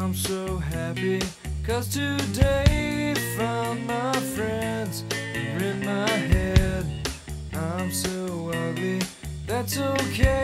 I'm so happy, 'cause today found my friends are in my head. I'm so ugly, that's okay.